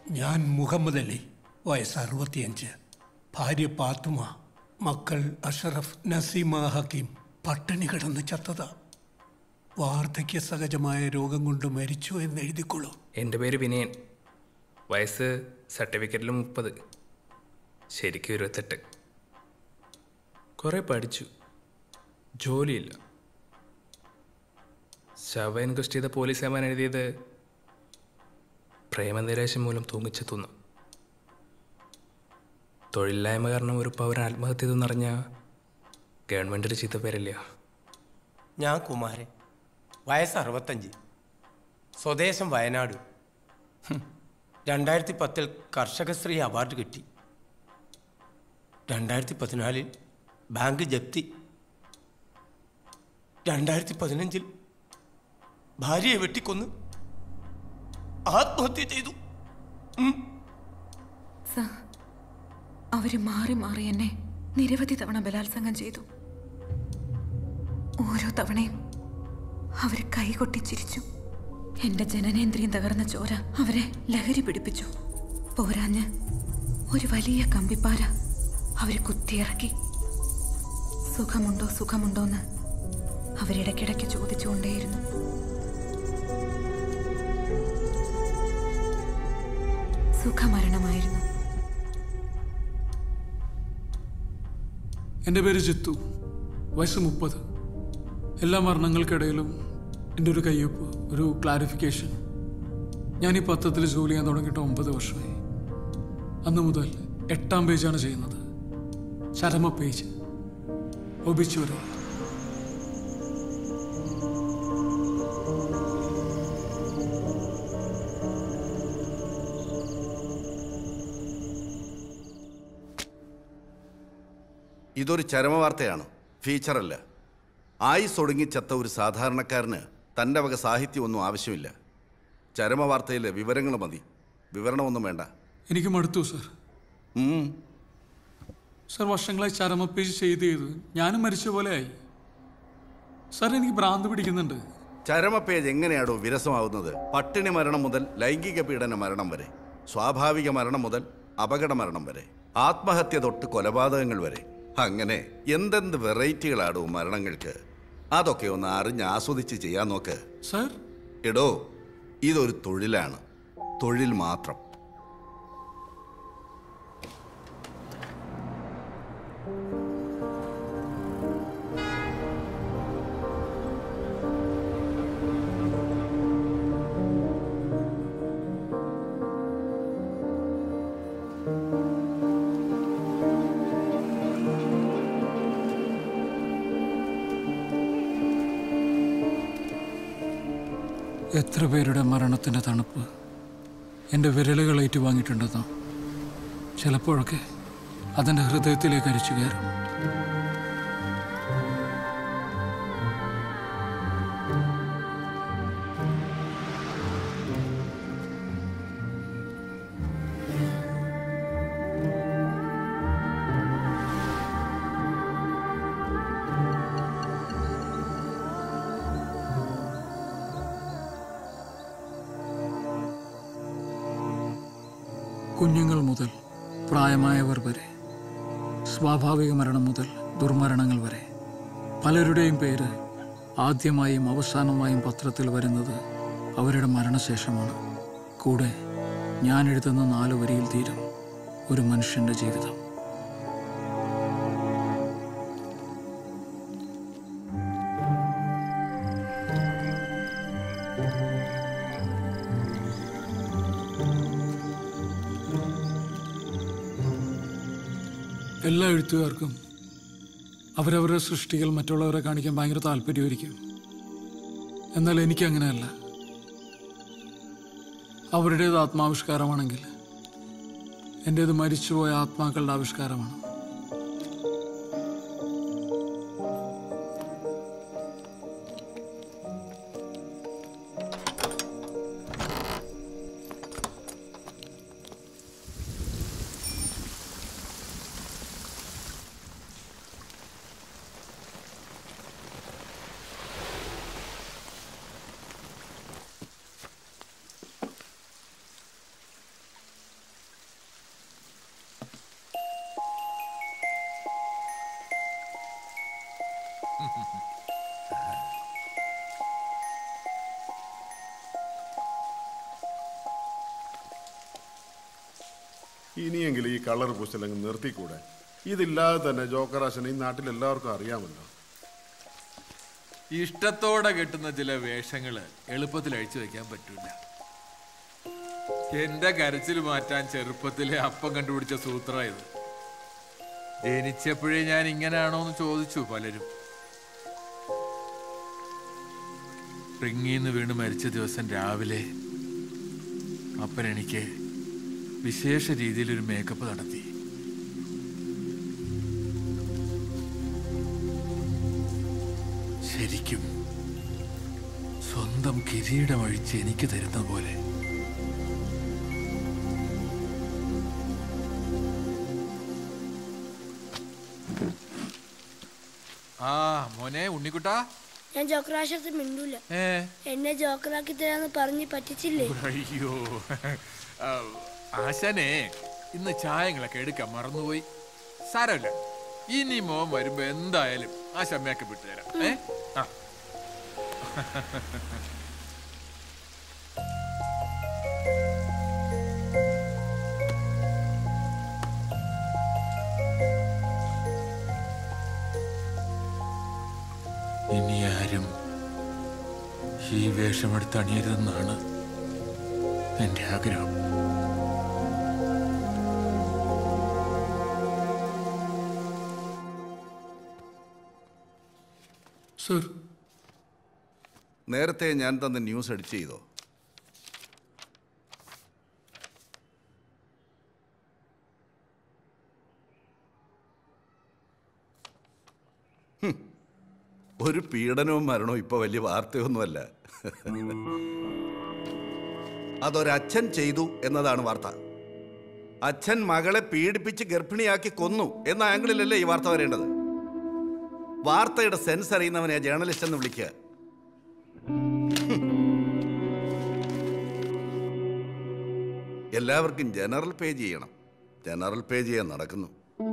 ഞാൻ മുഹമ്മദ് അലി, വയസ്സ് 65, ഭാര്യ പാത്തുമ, മക്കൾ അഷറഫ്, നസീമ, ഹക്കീം. പട്ടിണി കിടന്ന് ചത്തത. വാർദ്ധക്യ സഹജമായ രോഗം കൊണ്ട് മരിച്ചു എന്ന് എഴുതിക്കൊള്ളൂ. എൻ്റെ പേര് വിനയൻ, വയസ്സ് സർട്ടിഫിക്കറ്റിൽ 30, ശരിക്കും 28. കുറേ പഠിച്ചു, ജോലിയില്ല. ശവ ഇൻക്വസ്റ്റ് ചെയ്ത പോലീസ് ഏമാൻ എഴുതിയത് പ്രേമനിരാശം മൂലം തൂങ്ങിച്ചെത്തുന്നു. തൊഴിലില്ലായ്മ കാരണം ഒരു പൗരൻ ആത്മഹത്യ ചെയ്തെന്നറിഞ്ഞാൽ ഗവൺമെൻറ്റിൻ്റെ ചീത്ത പേരല്ല. ഞാൻ കുമാരൻ, വയസ്സ് 65, സ്വദേശം വയനാട്. 2010 കർഷകശ്രീ അവാർഡ് കിട്ടി. 2014 ബാങ്ക് ജപ്തി. 2015 ഭാര്യയെ വെട്ടിക്കൊന്ന് ആത്മഹത്യ ചെയ്തു. അവര് മാറി മാറി എന്നെ നിരവധി തവണ ബലാത്സംഗം ചെയ്തു. ഓരോ തവണയും അവര് കൈകൊട്ടി ചിരിച്ചു. എന്റെ ജനനേന്ദ്രിയം തകർന്ന ചോര അവരെ ലഹരി പിടിപ്പിച്ചു. പോരാഞ്ഞ് ഒരു വലിയ കമ്പിപ്പാര അവര് കുത്തിയിറക്കി. സുഖമുണ്ടോ സുഖമുണ്ടോന്ന് അവരിടയ്ക്കിടയ്ക്ക് ചോദിച്ചുകൊണ്ടേയിരുന്നു. സുഖമരണമായിരുന്നു. എൻ്റെ പേര് ജിത്തു, വയസ്സ് 30. എല്ലാ മരണങ്ങൾക്കിടയിലും എൻ്റെ ഒരു കയ്യൊപ്പ്, ഒരു ക്ലാരിഫിക്കേഷൻ. ഞാൻ ഈ പത്രത്തിൽ ജോലി ചെയ്യാൻ തുടങ്ങിയിട്ട് 9 വർഷമായി. അന്ന് മുതൽ 8ാം പേജാണ് ചെയ്യുന്നത്. ചരമ പേജ്, ഒബിച്വറി. ഇതൊരു ചരമവാർത്തയാണ്, ഫീച്ചറല്ല. ആയുസ് ഒടുങ്ങിച്ചത്ത ഒരു സാധാരണക്കാരന് തൻ്റെ വക സാഹിത്യമൊന്നും ആവശ്യമില്ല. ചരമവാർത്തയിലെ വിവരങ്ങൾ മതി, വിവരണമൊന്നും വേണ്ട. എനിക്ക് മടുത്തു സർ. സർ, വർഷങ്ങളായി ചരമ പേജ് ചെയ്ത് ഞാനും മരിച്ച പോലെ ആയി. സർ, എനിക്ക് ഭ്രാന്ത് പിടിക്കുന്നുണ്ട്. ചരമ പേജ് എങ്ങനെയാണോ വിരസമാവുന്നത്? പട്ടിണി മരണം മുതൽ ലൈംഗിക പീഡന മരണം വരെ, സ്വാഭാവിക മരണം മുതൽ അപകട മരണം വരെ, ആത്മഹത്യ തൊട്ട് കൊലപാതകങ്ങൾ വരെ, അങ്ങനെ എന്തെന്ത് വെറൈറ്റികളാടോ മരണങ്ങൾക്ക്. അതൊക്കെ ഒന്ന് അറിഞ്ഞ് ആസ്വദിച്ച് ചെയ്യാൻ നോക്ക്. സർ, എടോ, ഇതൊരു തൊഴിലാണ്, തൊഴിൽ മാത്രം. എത്ര പേരുടെ മരണത്തിൻ്റെ തണുപ്പ് എൻ്റെ വിരലുകൾ ഏറ്റുവാങ്ങിയിട്ടുണ്ടെന്നോ? ചിലപ്പോഴൊക്കെ അതെൻ്റെ ഹൃദയത്തിലേക്ക് അരിച്ചു കയറും. കുഞ്ഞുങ്ങൾ മുതൽ പ്രായമായവർ വരെ, സ്വാഭാവിക മരണം മുതൽ ദുർമരണങ്ങൾ വരെ, പലരുടെയും പേര് ആദ്യമായും അവസാനമായും പത്രത്തിൽ വരുന്നത് അവരുടെ മരണശേഷമാണ്. കൂടെ ഞാൻ എഴുതുന്ന 4 വരിയിൽ തീരും ഒരു മനുഷ്യൻ്റെ ജീവിതം. എല്ലാ എഴുത്തുകാർക്കും അവരവരുടെ സൃഷ്ടികൾ മറ്റുള്ളവരെ കാണിക്കാൻ ഭയങ്കര താല്പര്യമായിരിക്കും. എന്നാൽ എനിക്കങ്ങനെയല്ല. അവരുടേത് ആത്മാവിഷ്കാരമാണെങ്കിൽ എൻ്റേത് മരിച്ചുപോയ ആത്മാക്കളുടെ ആവിഷ്കാരമാണ്. ഇനിയെങ്കിലും ഈ കളർ പൂശലങ്ങ് നിർത്തിക്കൂടെ? ഇതില്ലാതെ തന്നെ ജോക്കറാശനെ ഈ നാട്ടിൽ എല്ലാവർക്കും അറിയാമല്ലോ. ഇഷ്ടത്തോടെ കിട്ടുന്ന ചില വേഷങ്ങൾ എളുപ്പത്തിൽ അഴിച്ചു വെക്കാൻ പറ്റൂല. എന്റെ കരച്ചിൽ മാറ്റാൻ ചെറുപ്പത്തിലെ അപ്പം കണ്ടുപിടിച്ച സൂത്ര ഇത്. ജനിച്ചപ്പോഴേ ഞാൻ ഇങ്ങനെയാണോ എന്ന് ചോദിച്ചു പലരും. റിങ്ങിന്ന് വീണ് മരിച്ച ദിവസം രാവിലെ അപ്പൻ എനിക്ക് വിശേഷ രീതിയിലൊരു മേക്കപ്പ് നടത്തി. ശരിക്കും സ്വന്തം കിരീടം അഴിച്ച് എനിക്ക് തരുന്ന പോലെ. ആ മോനെ ഉണ്ണിക്കുട്ടാ, ഞാൻ ജോക്കറാശത്ത് മിണ്ടൂല. എന്നെ ജോക്കറാക്കി തരാന്ന് പറഞ്ഞ് പറ്റിച്ചില്ലേ? അയ്യോ ആശാനെ, ഇന്ന് ചായങ്ങളൊക്കെ എടുക്കാൻ മറന്നുപോയി. സാരമില്ല, ഇനി മോൻ വരുമ്പോ എന്തായാലും ആ ശമ്മയൊക്കെ വിട്ടുതരാം. ഇനി ആരും ഈ വേഷമെടുത്ത് അണിയരുതെന്നാണ് എൻ്റെ ആഗ്രഹം. സർ, നേരത്തെ ഞാൻ തന്ന ന്യൂസ് എഡിറ്റ് ചെയ്തോ? ഒരു പീഡനവും മരണവും ഇപ്പൊ വലിയ വാർത്തയൊന്നുമല്ല. അതൊരച്ഛൻ ചെയ്തു എന്നതാണ് വാർത്ത. അച്ഛൻ മകളെ പീഡിപ്പിച്ച് ഗർഭിണിയാക്കി കൊന്നു എന്ന ആംഗിളിലല്ലേ ഈ വാർത്ത വരേണ്ടത്? വാർത്തയുടെ സെൻസ് അറിയുന്നവനെ ജേർണലിസ്റ്റ് എന്ന് വിളിക്കുക. എല്ലാവർക്കും ജനറൽ പേജ് ചെയ്യണം. ജനറൽ പേജ് ചെയ്യാൻ നടക്കുന്നു.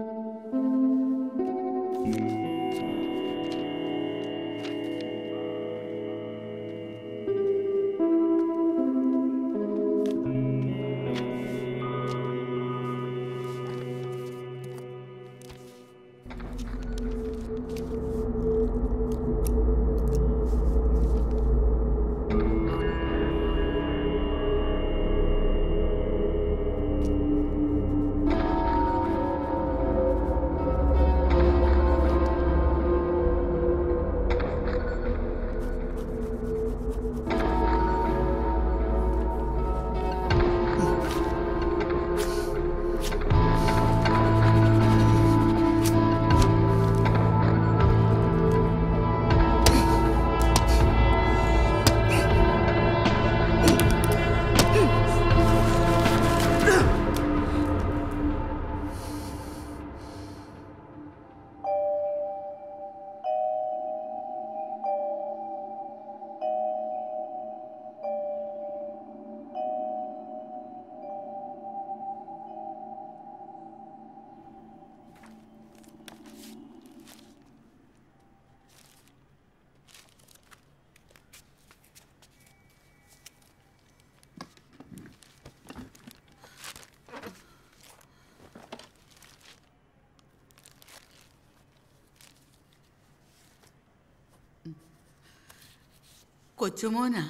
കൊച്ചുമോനാ?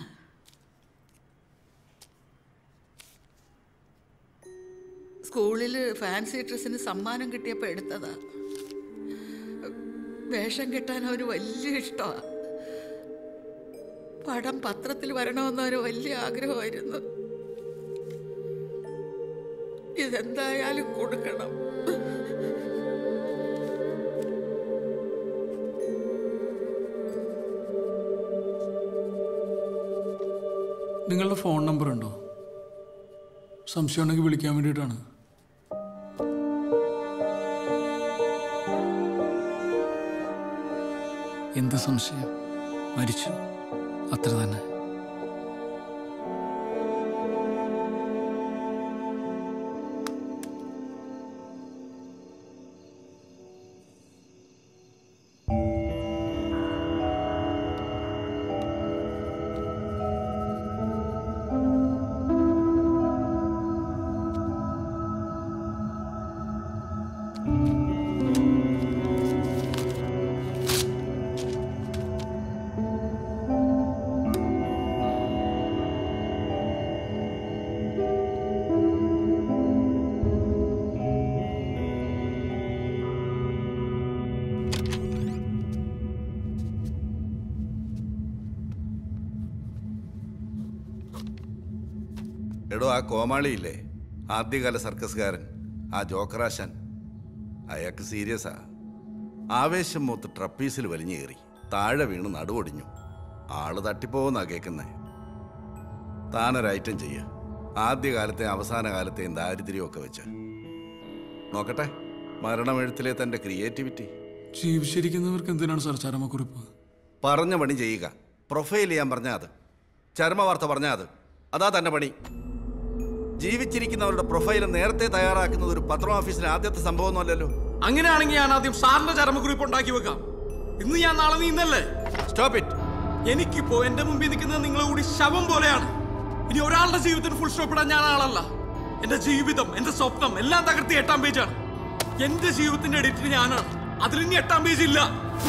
സ്കൂളിൽ ഫാൻസി ഡ്രസ്സിന് സമ്മാനം കിട്ടിയപ്പോൾ എടുത്തതാ. വേഷം കെട്ടാൻ അവന് വലിയ ഇഷ്ടമാണ്. പടം പത്രത്തിൽ വരണമെന്ന് അവന് വലിയ ആഗ്രഹമായിരുന്നു. ഇതെന്തായാലും കൊടുക്കണം. നിങ്ങളുടെ ഫോൺ നമ്പർ ഉണ്ടോ? സംശയമുണ്ടെങ്കിൽ വിളിക്കാൻ വേണ്ടിയിട്ടാണ്. എന്ത് സംശയം? മരിച്ചു, അത്ര തന്നെ. കോമാളിയില്ലേ, ആദ്യകാല സർക്കസുകാരൻ, ആ ജോക്കറാശാൻ, അയാൾക്ക് സീരിയസാ. ആവേശം മൂത്ത് ട്രപ്പീസിൽ വലിഞ്ഞു കയറി താഴെ വീണ് നടുവൊടിഞ്ഞു. ആള് തട്ടിപ്പോന്നാ കേൾക്കുന്നേ. താനൊരൈറ്റം ചെയ്യുക, ആദ്യകാലത്തെ അവസാന കാലത്തെയും ദാരിദ്ര്യമൊക്കെ വെച്ച് നോക്കട്ടെ മരണമെഴുത്തിലെ തൻ്റെ ക്രിയേറ്റിവിറ്റി. ജീവിച്ചിരിക്കുന്നവർക്ക് എന്തിനാണ് സാർ ചരമക്കുറിപ്പ്? പറഞ്ഞ പണി ചെയ്യുക. പ്രൊഫൈൽ ചെയ്യാൻ പറഞ്ഞാൽ അത്, ചരമവാർത്ത പറഞ്ഞാൽ അത്, അതാ തൻ്റെ പണി. ജീവിച്ചിരിക്കുന്നവരുടെ പ്രൊഫൈൽ നേരത്തെ തയ്യാറാക്കുന്നത് ഒരു പത്രം ഓഫീസിലെ ആദ്യത്തെ സംഭവമൊന്നുമല്ലല്ലോ. അങ്ങനെയാണെങ്കിൽ ഞാൻ ആദ്യം സാറിന്റെ ചരമക്കുറിപ്പ് ഉണ്ടാക്കി വെക്കാം. ഇന്ന് ഞാൻ, നാളെ നീ ഇന്നല്ലേ. Stop it. എനിക്കിപ്പോ എന്റെ മുമ്പിൽ നിൽക്കുന്നത് നിങ്ങളെ കൂടി ശവം പോലെയാണ്. ഇനി ഒരാളുടെ ജീവിതത്തിന് ഫുൾ സ്റ്റോപ്പ് ഇടാൻ ഞാൻ ആളല്ല. എന്റെ ജീവിതം, എന്റെ സ്വപ്നം എല്ലാം തകർത്തി 8ാം പേജാണ്. എന്റെ ജീവിതത്തിന്റെ എഡിറ്റർ ഞാനാണ്. അതിലിനി 8ാം പേജ് ഇല്ല.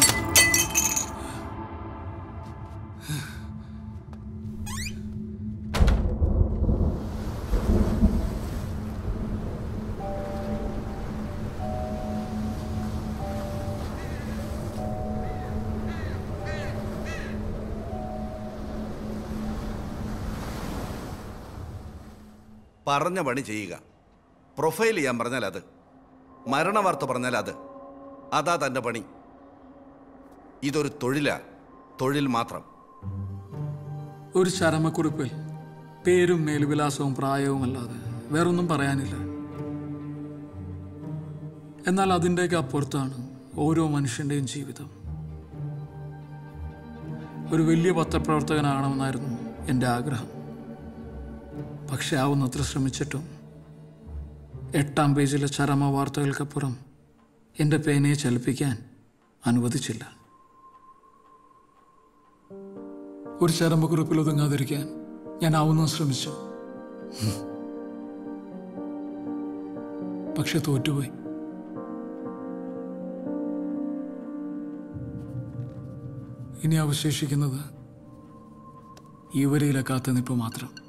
പറഞ്ഞ പണി ചെയ്യുക. പ്രൊഫൈൽ ചെയ്യാൻ പറഞ്ഞാൽ അത്, മരണവാർത്ത പറഞ്ഞാൽ അത്, അതാ തൻ്റെ പണി. ഇതൊരു തൊഴിലാ, തൊഴിൽ മാത്രം. ഒരു ചരമക്കുറിപ്പിൽ പേരും മേൽവിലാസവും പ്രായവും അല്ലാതെ വേറൊന്നും പറയാനില്ല. എന്നാൽ അതിൻ്റെയൊക്കെ അപ്പുറത്താണ് ഓരോ മനുഷ്യൻ്റെയും ജീവിതം. ഒരു വലിയ പത്രപ്രവർത്തകനാകണമെന്നായിരുന്നു എൻ്റെ ആഗ്രഹം. പക്ഷെ ആവുന്നത്ര ശ്രമിച്ചിട്ടും 8ാം പേജിലെ ചരമ വാർത്തകൾക്കപ്പുറം എൻ്റെ പേനയെ ചലിപ്പിക്കാൻ അനുവദിച്ചില്ല. ഒരു ചരമക്കുറിപ്പിൽ ഒതുങ്ങാതിരിക്കാൻ ഞാൻ ആവുന്നത് ശ്രമിച്ചു. പക്ഷെ തോറ്റുപോയി. ഇനി അവശേഷിക്കുന്നത് ഈ വരിയിലെ കാത്തുനിൽപ്പ് മാത്രം.